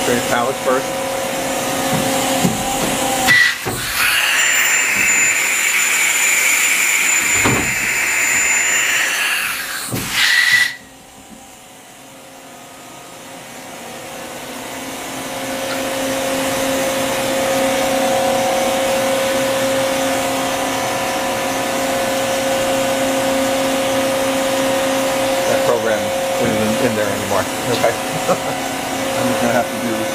Drain pallets first. That program isn't in there anymore. Okay. I'm just gonna have to do